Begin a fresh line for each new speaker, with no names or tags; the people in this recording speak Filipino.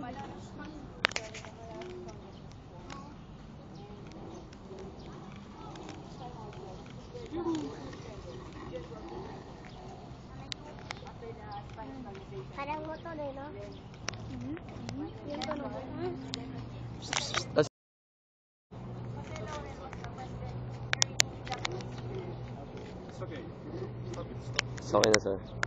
Parang motor eh, no? Yung tunog.
Okay na, sir.